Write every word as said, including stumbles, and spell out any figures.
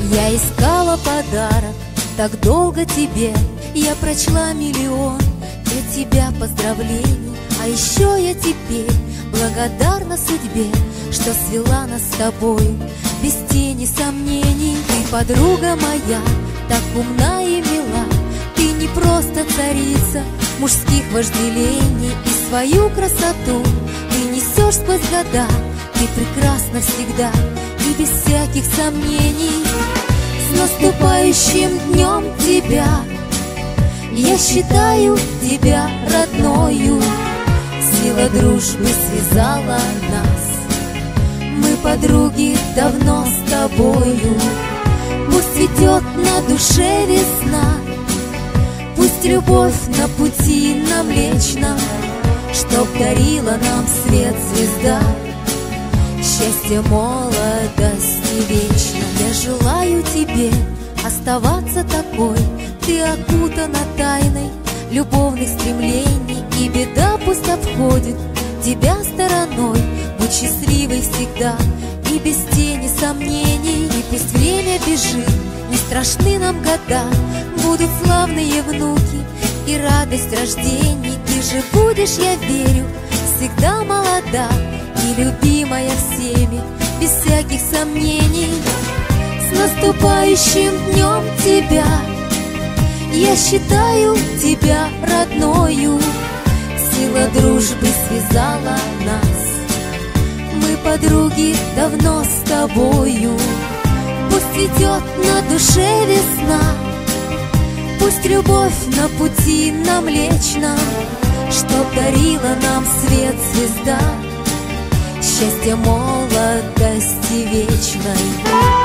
Я искала подарок так долго тебе, я прочла миллион для тебя поздравлений. А еще я теперь благодарна судьбе, что свела нас с тобой без тени сомнений. Ты, подруга моя, так умна и мила, ты не просто царица мужских вожделений, и свою красоту ты несешь сквозь года. Ты прекрасна всегда и без всяких сомнений. С наступающим днем тебя, я считаю тебя родною. Сила дружбы связала нас, мы подруги давно с тобою. Пусть цветет на душе весна, пусть любовь на пути нам Млечном, чтоб дарила нам свет звезда, счастье, молодость и вечно. Я желаю тебе оставаться такой, ты окутана тайной любовных стремлений, и беда пусть обходит тебя стороной. Будь счастливой всегда и без тени сомнений. И пусть время бежит, не страшны нам года, будут славные внуки и радость рождений. Ты же будешь, я верю, всегда молода и любимая всеми, без всяких сомнений. С наступающим днем тебя, я считаю тебя родною. Сила дружбы связала нас, мы подруги давно с тобою. Пусть цветет на душе весна, пусть любовь на пути нам Млечном, чтоб дарила нам свет звезда, счастье, молодости вечной.